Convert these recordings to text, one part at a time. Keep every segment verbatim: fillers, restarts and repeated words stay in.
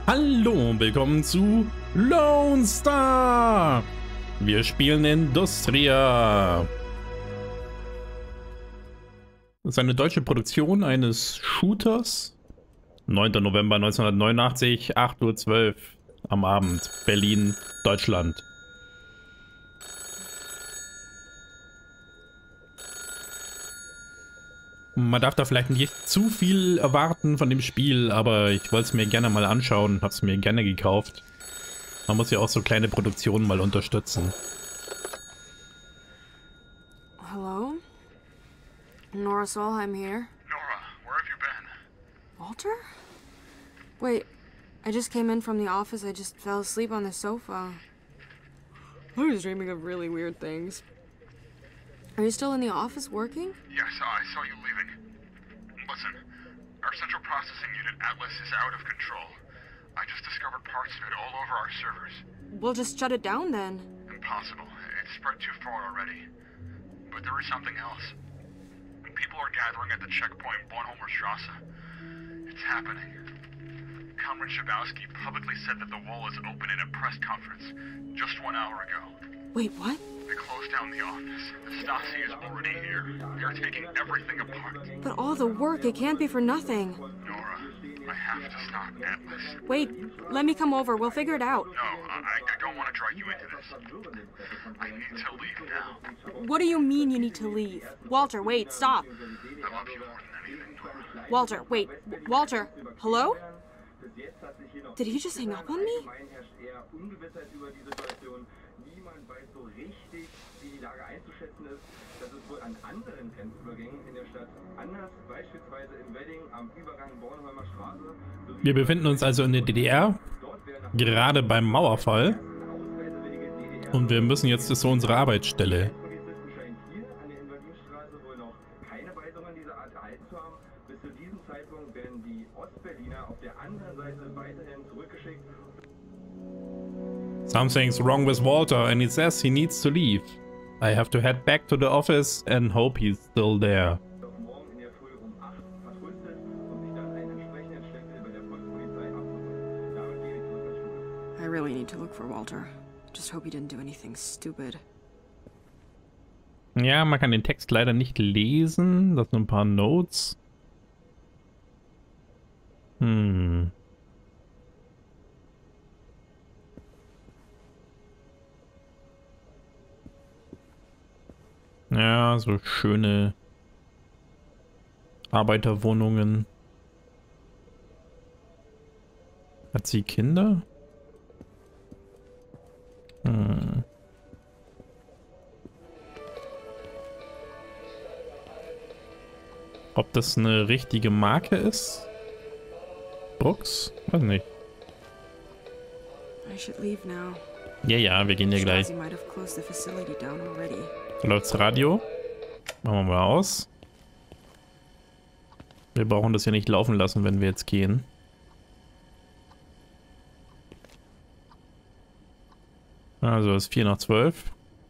Hallo und willkommen zu Lone Star. Wir spielen Industria. Das ist eine deutsche Produktion eines Shooters. neunter November neunzehnhundertneunundachtzig, acht Uhr zwölf am Abend, Berlin, Deutschland. Man darf da vielleicht nicht zu viel erwarten von dem Spiel, aber ich wollte es mir gerne mal anschauen, habe es mir gerne gekauft. Man muss ja auch so kleine Produktionen mal unterstützen. Hello? Nora Solheim here. Nora, where have you been? Walter? Wait, I just came in from the office. I just fell asleep on the sofa. I was dreaming of really weird things. Are you still in the office working? Yes, I saw you leaving. Listen, our central processing unit, Atlas, is out of control. I just discovered parts of it all over our servers. We'll just shut it down then. Impossible. It's spread too far already. But there is something else. People are gathering at the checkpoint Bornholmer Strasse. It's happening. Comrade Shabowski publicly said that the wall is open in a press conference just one hour ago. Wait, what? They closed down the office. The Stasi is already here. They are taking everything apart. But all the work, it can't be for nothing. Nora, I have to stop Atlas. Wait, let me come over. We'll figure it out. No, I, I don't want to drag you into this. I need to leave now. What do you mean you need to leave? Walter, wait, stop. I love you more than anything, Nora. Walter, wait. Walter, hello? Did he just hang up on me? Wir befinden uns also in der D D R, gerade beim Mauerfall. Und wir müssen jetzt zu unserer Arbeitsstelle. Something's wrong with Walter and he says he needs to leave. I have to head back to the office and hope he's still there. I really need to look for Walter. Just hope he didn't do anything stupid. Ja, man kann den Text leider nicht lesen. Das sind ein paar Notes. Hm. Ja, so schöne Arbeiterwohnungen. Hat sie Kinder? Hm. Ob das eine richtige Marke ist? Brooks? Weiß nicht. I should leave now. Ja, ja, wir gehen ja gleich. Shazzy might have closed the facility down already. So läuft's Radio. Machen wir mal aus. Wir brauchen das ja nicht laufen lassen, wenn wir jetzt gehen. Also es ist vier nach zwölf.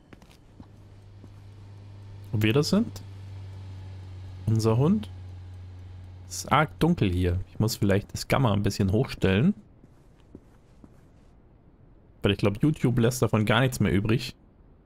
Ob wir das sind? Unser Hund? Es ist arg dunkel hier. Ich muss vielleicht das Gamma ein bisschen hochstellen. Weil ich glaube, YouTube lässt davon gar nichts mehr übrig.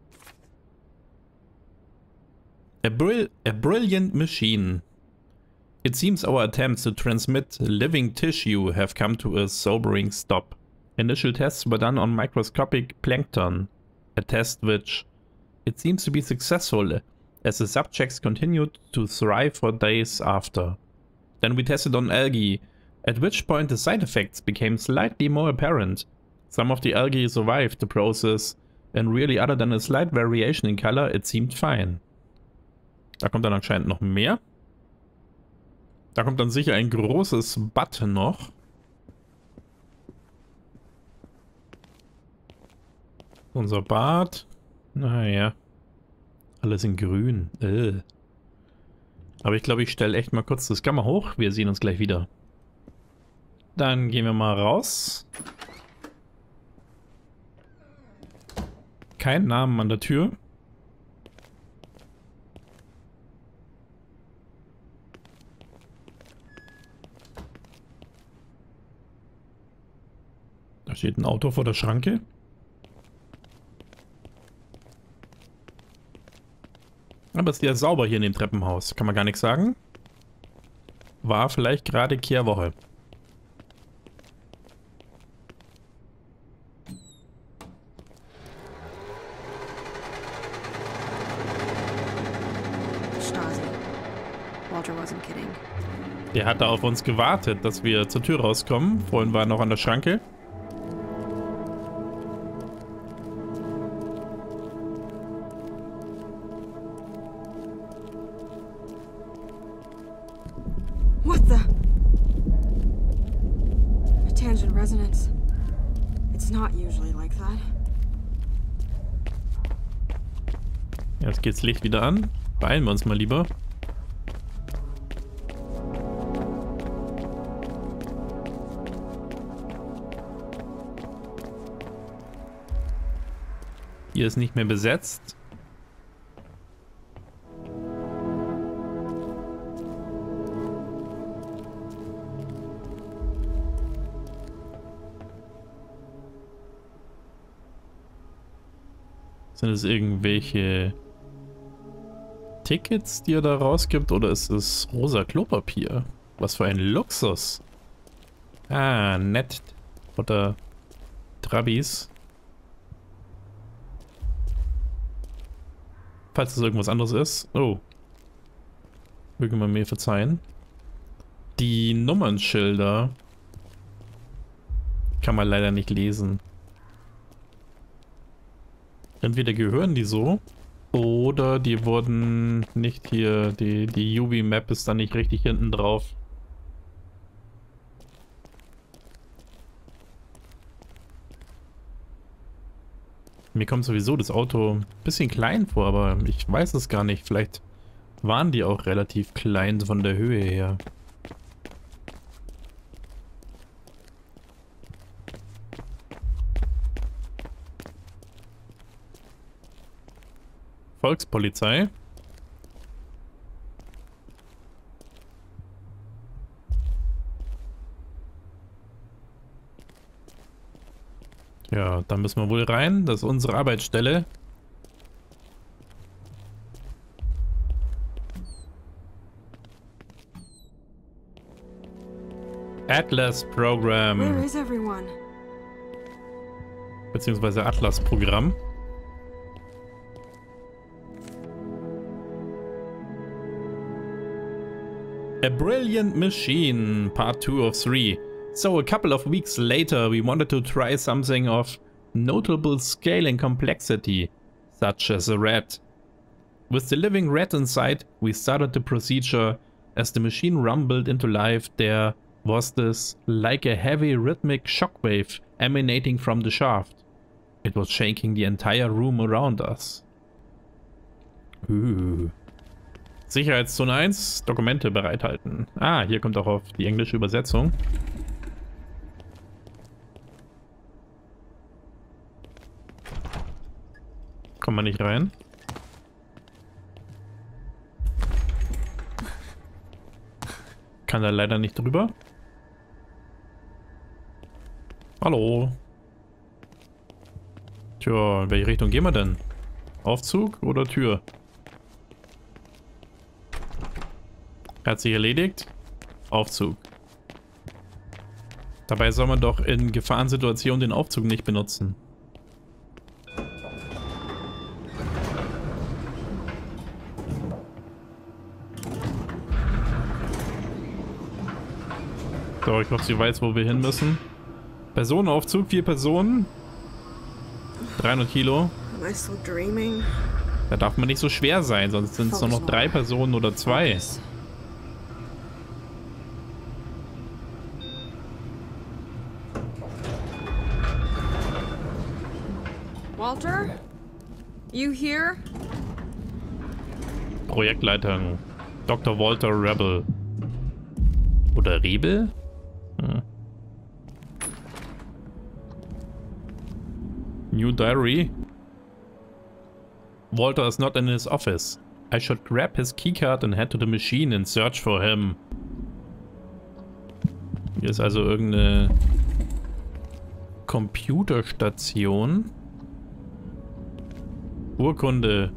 A, brill a brilliant machine. It seems our attempts to transmit living tissue have come to a sobering stop. Initial tests were done on microscopic plankton, a test which it seems to be successful as the subjects continued to thrive for days after. Then we tested on algae, at which point the side effects became slightly more apparent. Some of the algae survived the process, and really other than a slight variation in color, it seemed fine. Da kommt dann anscheinend noch mehr. Da kommt dann sicher ein großes Bad noch. Unser Bad. Naja. Alles in grün. Äh. Aber ich glaube, ich stelle echt mal kurz das Gamma hoch. Wir sehen uns gleich wieder. Dann gehen wir mal raus. Kein Namen an der Tür. steht ein Auto vor der Schranke. Aber es ist ja sauber hier in dem Treppenhaus. Kann man gar nichts sagen. War vielleicht gerade Kehrwoche. Stasi. Walter wasn't kidding. Der hatte auf uns gewartet, dass wir zur Tür rauskommen. Vorhin war er noch an der Schranke. What the? A tangent resonance. It's not usually like that. Jetzt geht's Licht wieder an. Beeilen wir uns mal lieber. Hier ist nicht mehr besetzt. Sind es irgendwelche Tickets, die er da rausgibt, oder ist es rosa Klopapier? Was für ein Luxus. Ah, nett. Oder Trabis. Falls es irgendwas anderes ist. Oh. Möge man mir verzeihen. Die Nummernschilder kann man leider nicht lesen. Entweder gehören die so, oder die wurden nicht hier, die, die U V-Map ist dann nicht richtig hinten drauf. Mir kommt sowieso das Auto ein bisschen klein vor, aber ich weiß es gar nicht. Vielleicht waren die auch relativ klein von der Höhe her. Volkspolizei. Ja, da müssen wir wohl rein. Das ist unsere Arbeitsstelle. Atlas Program. Where is everyone? Beziehungsweise Atlas Programm. A Brilliant Machine, part two of three. So a couple of weeks later we wanted to try something of notable scale and complexity, such as a rat. With the living rat inside, we started the procedure. As the machine rumbled into life, there was this like a heavy rhythmic shockwave emanating from the shaft. It was shaking the entire room around us. Ooh. Sicherheitszone eins, Dokumente bereithalten. Ah, hier kommt auch auf die englische Übersetzung. Kommt man nicht rein. Kann da leider nicht drüber. Hallo. Tja, in welche Richtung gehen wir denn? Aufzug oder Tür? Hat sich erledigt. Aufzug. Dabei soll man doch in Gefahrensituationen den Aufzug nicht benutzen. So, ich hoffe, sie weiß, wo wir hin müssen. Personenaufzug, vier Personen. dreihundert Kilo. Am I still dreaming? Da darf man nicht so schwer sein, sonst sind es nur noch drei Personen oder zwei. Focus. Walter? You here? Projektleitung. Doktor Walter Rebel. Oder Rebel? Hm. New diary. Walter is not in his office. I should grab his keycard and head to the machine and search for him. Hier ist also irgendeine Computerstation. Urkunde.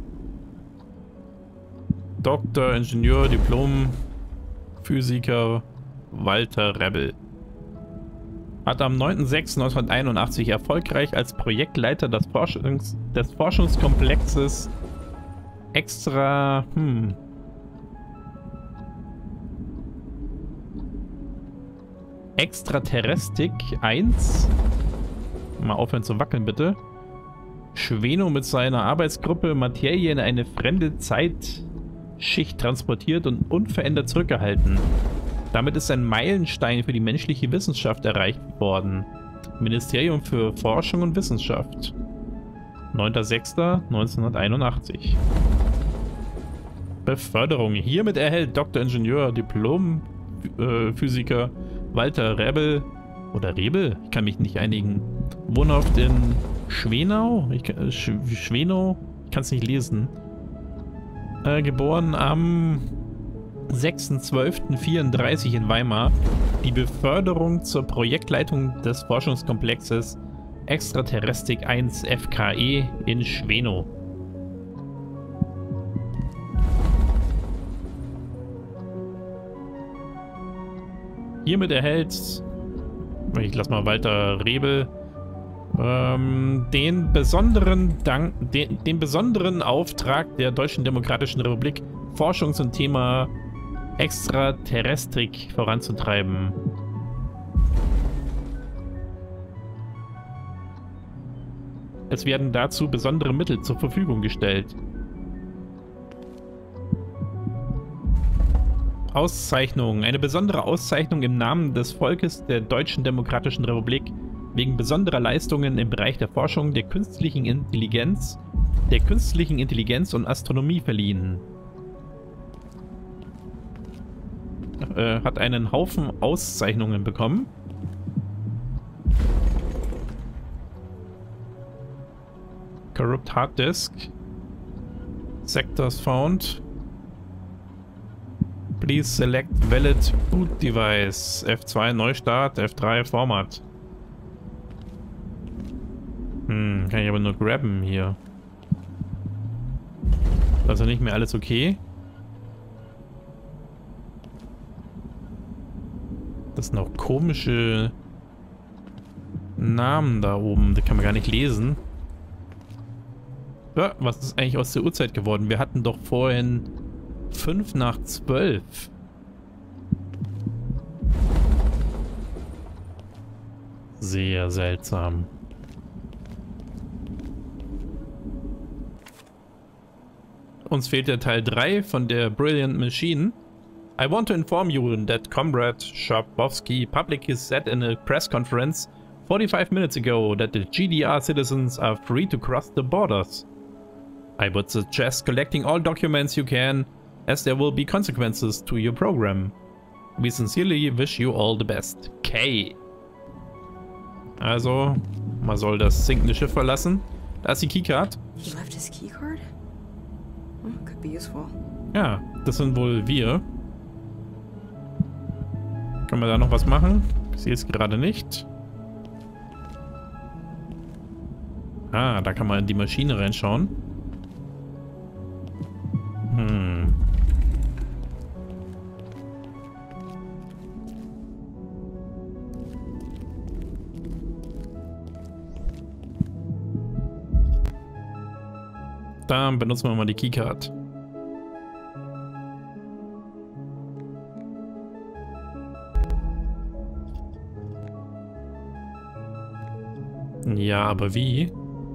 Doktor, Ingenieur, Diplom, Physiker Walter Rebel. Hat am neunten sechsten neunzehnhunderteinundachtzig erfolgreich als Projektleiter des, Forschungs des Forschungskomplexes Extra... Hm... Extraterrestik eins. Mal aufhören zu wackeln, bitte. Schweno mit seiner Arbeitsgruppe Materie in eine fremde Zeitschicht transportiert und unverändert zurückgehalten. Damit ist ein Meilenstein für die menschliche Wissenschaft erreicht worden. Ministerium für Forschung und Wissenschaft. neunter sechster neunzehnhunderteinundachtzig. Beförderung. Hiermit erhält Doktor Ingenieur, Diplom, äh, Physiker Walter Rebel oder Rebel? Ich kann mich nicht einigen. Wohnhaft in Schwenau? Ich, äh, Sch Schwenau? Ich kann es nicht lesen. Äh, geboren am sechster zwölfter vierunddreißig in Weimar. Die Beförderung zur Projektleitung des Forschungskomplexes Extraterrestik eins F K E in Schwenau. Hiermit erhält, ich lass mal Walter Rebel, ähm, den besonderen Dank, den, den besonderen Auftrag der Deutschen Demokratischen Republik, Forschung zum Thema Extraterrestrik voranzutreiben. Es werden dazu besondere Mittel zur Verfügung gestellt. Auszeichnung. Eine besondere Auszeichnung im Namen des Volkes der Deutschen Demokratischen Republik wegen besonderer Leistungen im Bereich der Forschung der künstlichen Intelligenz, der künstlichen Intelligenz und Astronomie verliehen. Äh, hat einen Haufen Auszeichnungen bekommen. Corrupt Hard Disk. Sectors found. Please select valid boot device. F zwei Neustart, F drei Format. Hm, kann ich aber nur grabben hier. Also nicht mehr alles okay. Das sind auch komische Namen da oben. Die kann man gar nicht lesen. Ja, was ist eigentlich aus der Uhrzeit geworden? Wir hatten doch vorhin fünf nach zwölf. Sehr seltsam. Uns fehlt der Teil drei von der Brilliant Machine. I want to inform you that Comrade Schabowski publicly said in a press conference forty-five minutes ago that the G D R citizens are free to cross the borders. I would suggest collecting all documents you can, as there will be consequences to your program. We sincerely wish you all the best. K. Also, man soll das sinkende Schiff verlassen. Da ist die Keycard. He left his keycard? Oh, could be useful. Ja, das sind wohl wir. Können wir da noch was machen? Ich sehe es gerade nicht. Ah, da kann man in die Maschine reinschauen. Hm. Dann benutzen wir mal die Keycard. Ja, aber wie?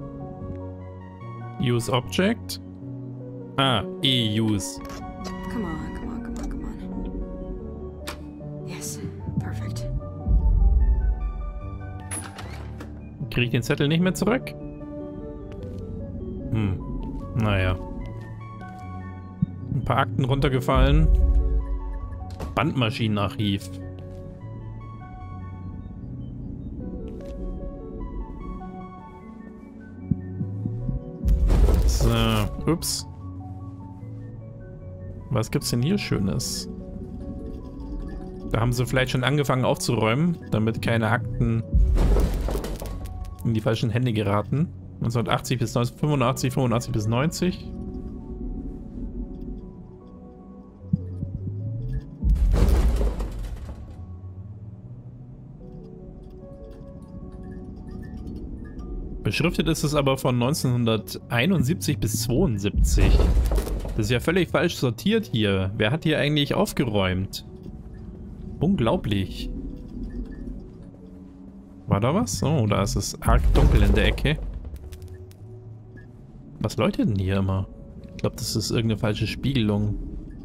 Use Object? Ah, E-Use. Come on, come on, come on, come on. Yes, perfect. Kriege ich den Zettel nicht mehr zurück? Hm, naja. Ein paar Akten runtergefallen. Bandmaschinenarchiv. So, ups. Was gibt's denn hier Schönes? Da haben sie vielleicht schon angefangen aufzuräumen, damit keine Akten in die falschen Hände geraten. neunzehnhundertachtzig bis neunzehnhundertfünfundachtzig, fünfundachtzig bis neunzig. Beschriftet ist es aber von neunzehnhunderteinundsiebzig bis zweiundsiebzig. Das ist ja völlig falsch sortiert hier. Wer hat hier eigentlich aufgeräumt? Unglaublich. War da was? Oh, da ist es arg dunkel in der Ecke. Was leuchtet denn hier immer? Ich glaube, das ist irgendeine falsche Spiegelung.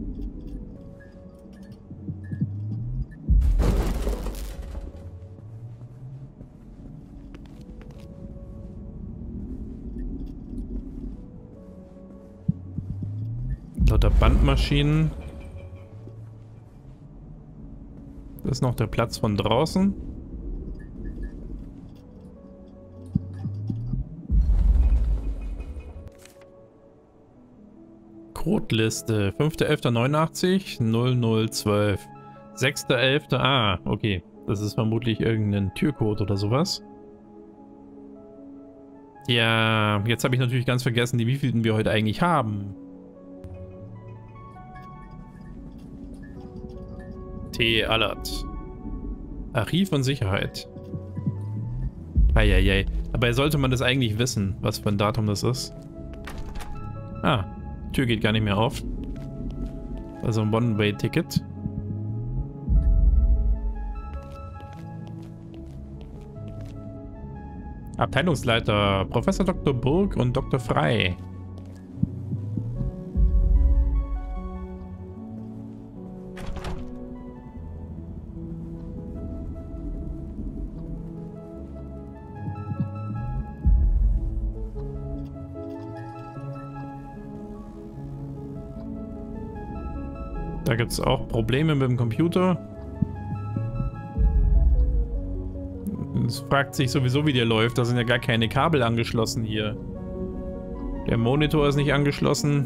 Lauter Bandmaschinen. Das ist noch der Platz von draußen. Codeliste. fünfter elfter neunundachtzig, null null zwölf. sechster elfter Ah, okay. Das ist vermutlich irgendein Türcode oder sowas. Ja, jetzt habe ich natürlich ganz vergessen, die wievielten wir heute eigentlich haben. T-Alert. Archiv und Sicherheit. Eieiei. Dabei sollte man das eigentlich wissen, was für ein Datum das ist. Ah, Tür geht gar nicht mehr auf. Also ein One-Way-Ticket. Abteilungsleiter Professor Doktor Burg und Doktor Frey. Da gibt es auch Probleme mit dem Computer. Es fragt sich sowieso, wie der läuft. Da sind ja gar keine Kabel angeschlossen hier. Der Monitor ist nicht angeschlossen.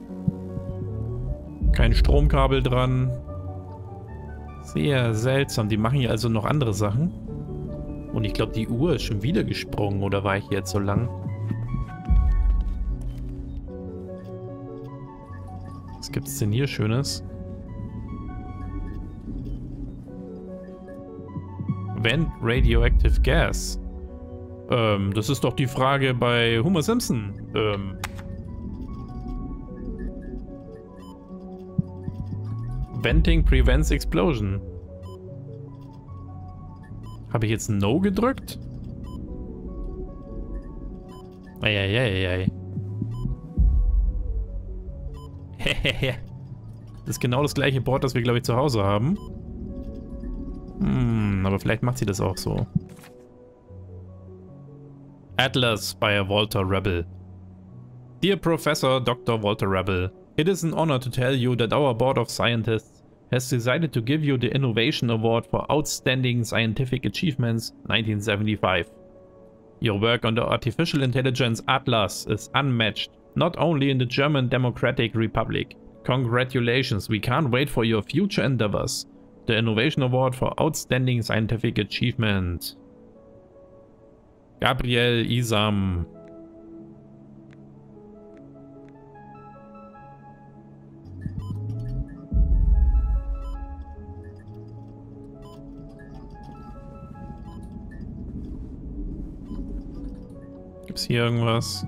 Kein Stromkabel dran. Sehr seltsam. Die machen hier also noch andere Sachen. Und ich glaube, die Uhr ist schon wieder gesprungen. Oder war ich hier jetzt so lang? Was gibt es denn hier Schönes? Vent Radioactive Gas. Ähm, das ist doch die Frage bei Homer Simpson. Ähm. Venting prevents explosion. Habe ich jetzt No gedrückt? Eieieiei. Hehehe. Das ist genau das gleiche Board, das wir, glaube ich, zu Hause haben. Hm, aber vielleicht macht sie das auch so. Atlas by Walter Rebel. Dear Professor Doctor Walter Rebel, it is an honor to tell you that our board of scientists has decided to give you the Innovation Award for Outstanding Scientific Achievements nineteen seventy-five. Your work on the artificial intelligence Atlas is unmatched, not only in the German Democratic Republic. Congratulations, we can't wait for your future endeavors. The Innovation Award for Outstanding Scientific Achievement. Gabriel Isam. Gibt's hier irgendwas?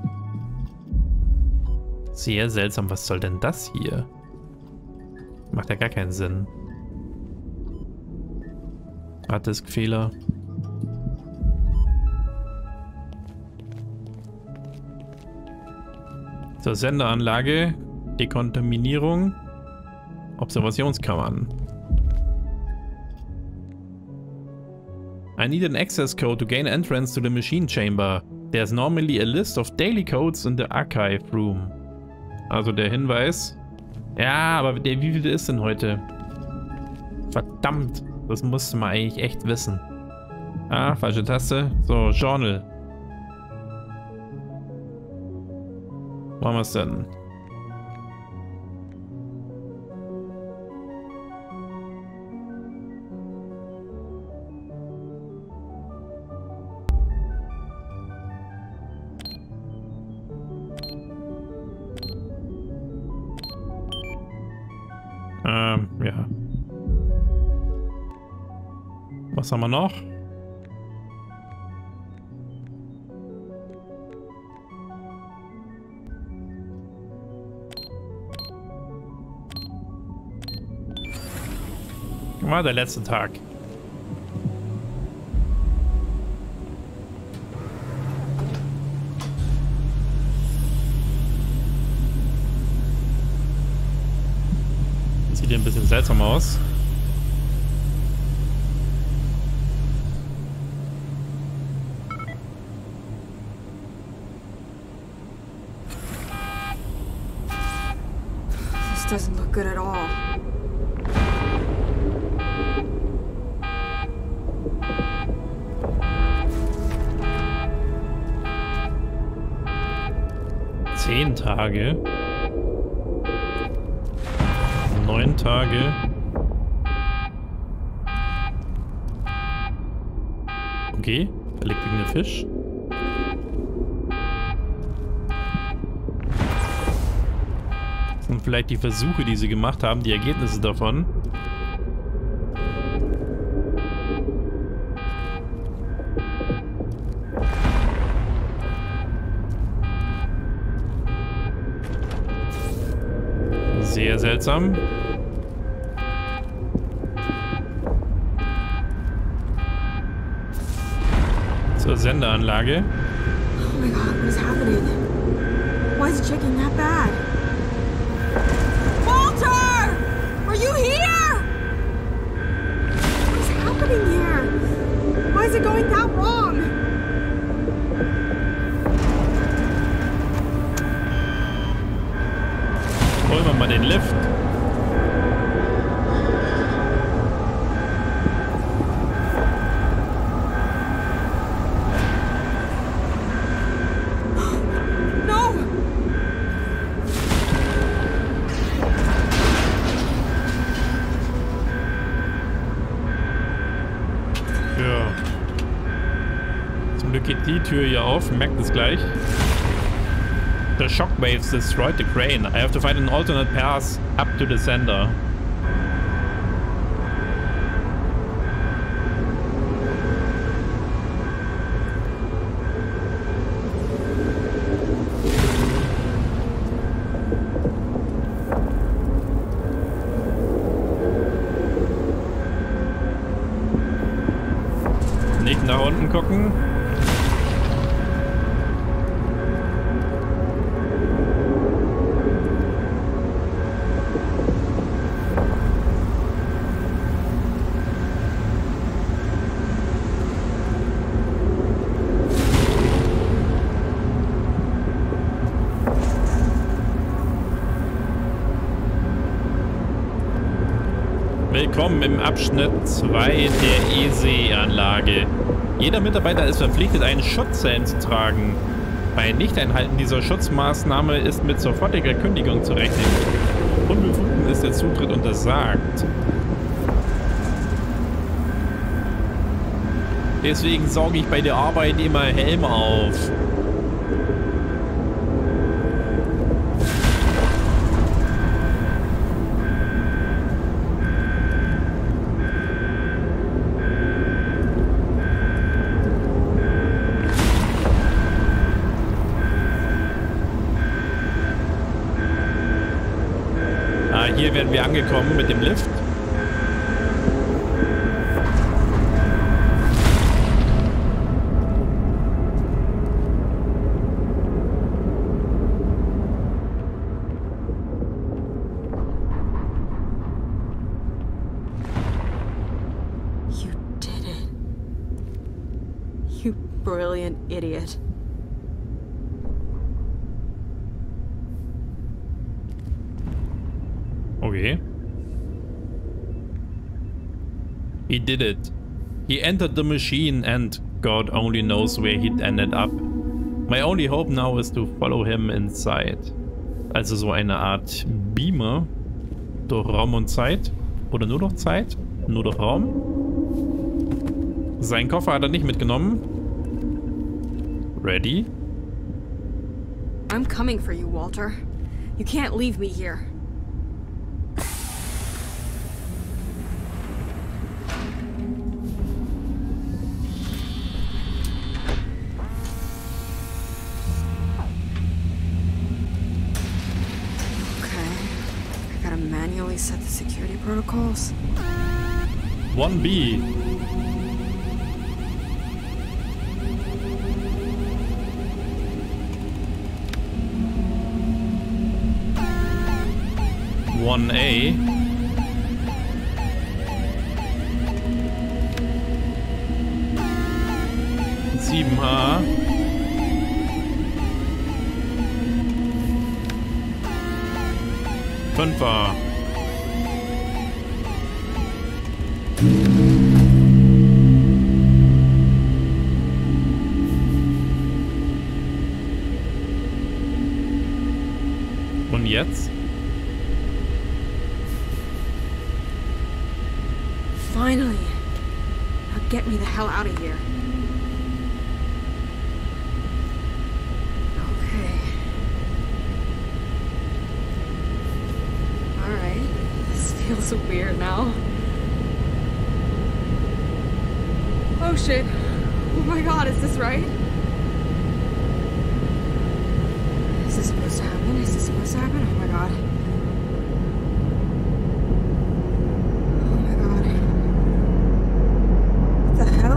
Sehr seltsam, was soll denn das hier? Macht ja gar keinen Sinn. Harddisk-Fehler. Zur Senderanlage. Dekontaminierung. Observationskammern. I need an access code to gain entrance to the machine chamber. There's normally a list of daily codes in the archive room. Also der Hinweis. Ja, aber der, wie viel ist denn heute? Verdammt. Das musste man eigentlich echt wissen. Ah, falsche Taste. So, Journal. Wo haben wir es denn? Was haben wir noch? War der letzte Tag. Sieht ja ein bisschen seltsam aus. This doesn't look good at all. Zehn Tage. Neun Tage. Okay, da liegt irgendein Fisch. Das sind vielleicht die Versuche, die sie gemacht haben, die Ergebnisse davon. Sehr seltsam. Zur Sendeanlage. Oh my god, what is happening? Why is it shaking that bad? Walter! Are you here? What is happening here? Why is it going that wrong? Holen wir mal den Lift. Geht die Tür hier auf, merkt es gleich. The shockwaves destroyed the crane. I have to find an alternate path up to the sender. Nicht nach unten gucken. Willkommen im Abschnitt zwei der E S E-Anlage. Jeder Mitarbeiter ist verpflichtet, einen Schutzhelm zu tragen. Bei Nichteinhalten dieser Schutzmaßnahme ist mit sofortiger Kündigung zu rechnen. Unbefugten ist der Zutritt untersagt. Deswegen sauge ich bei der Arbeit immer Helme auf. Hier werden wir angekommen mit dem Lift. You did it. You brilliant idiot. Okay. He did it. He entered the machine and God only knows where he'd ended up. My only hope now is to follow him inside. Also so eine Art Beamer durch Raum und Zeit. Oder nur durch Zeit? Nur durch Raum? Seinen Koffer hat er nicht mitgenommen. Ready? I'm coming for you, Walter. You can't leave me here. really set the security protocols. one B. one A. sieben H. fünf A. Und jetzt? Finally. Now get me the hell out of here. Okay. Alright. This feels weird now. Oh shit. Oh my god, is this right? Is this supposed to happen? Is this supposed to happen? Oh my god. Oh my god. What the hell?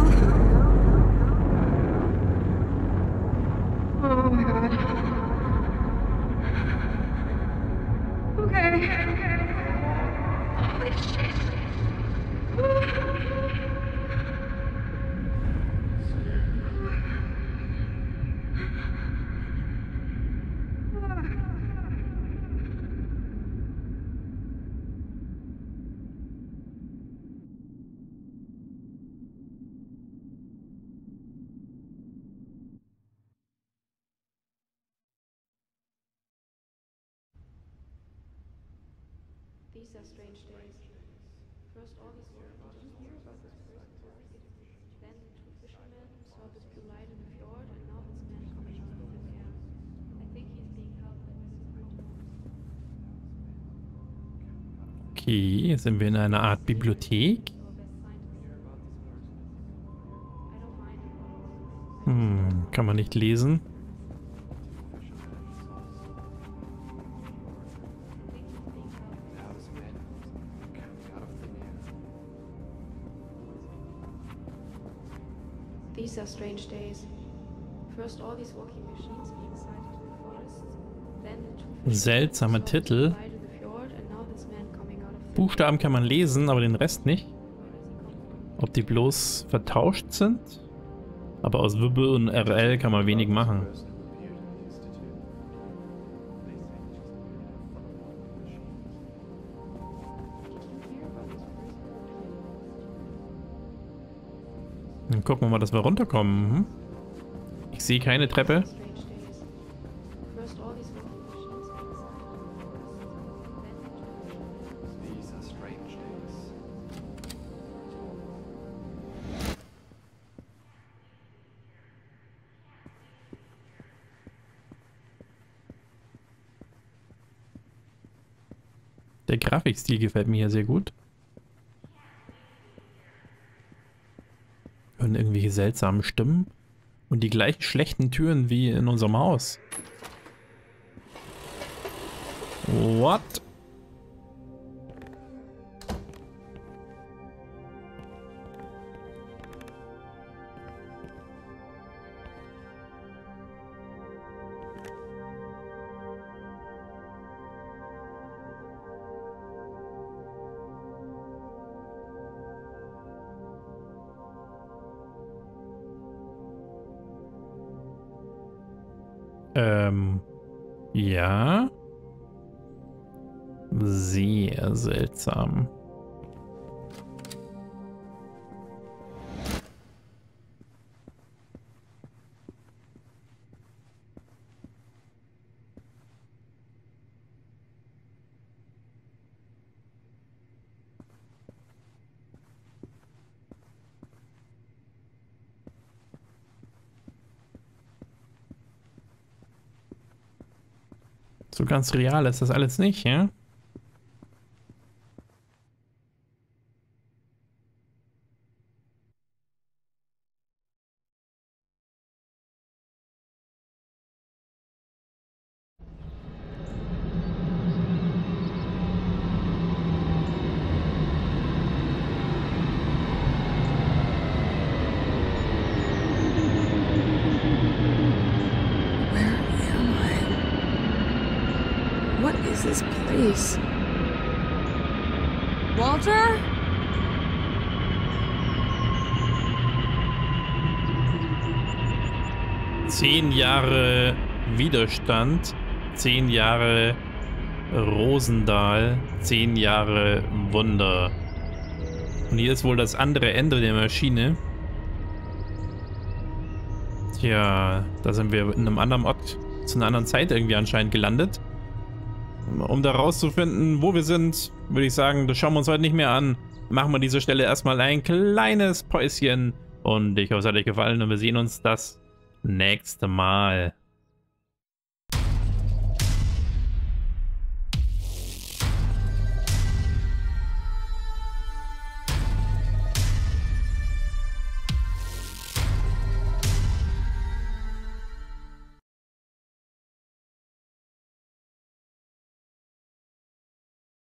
Oh my god. Okay. Holy shit. These are strange days. First all these words, I didn't hear about this person. Then the two fishermen saw this blue light in the fjord, and now this man coming out of thin air. I think he's being held by the secret. Okay, jetzt sind wir in einer Art Bibliothek. Hm, kann man nicht lesen. These are strange days. First all these walking machines being sighted in the forests, then the two Seltsame Titel. Buchstaben kann man lesen, aber den Rest nicht. Ob die bloß vertauscht sind? Aber aus W B und R L kann man wenig machen. Dann gucken wir mal, dass wir runterkommen. Hm? Ich sehe keine Treppe. Der Grafikstil gefällt mir hier sehr gut. Hören irgendwelche seltsamen Stimmen und die gleichen schlechten Türen wie in unserem Haus. What? Ähm, ja. Sehr seltsam. So ganz real ist das alles nicht, ja? Jeez. Walter? Zehn Jahre Widerstand, zehn Jahre Rosendahl, zehn Jahre Wunder. Und hier ist wohl das andere Ende der Maschine. Tja, da sind wir in einem anderen Ort zu einer anderen Zeit irgendwie anscheinend gelandet. Um da rauszufinden, wo wir sind, würde ich sagen, das schauen wir uns heute nicht mehr an. Machen wir an dieser Stelle erstmal ein kleines Päuschen. Und ich hoffe, es hat euch gefallen und wir sehen uns das nächste Mal.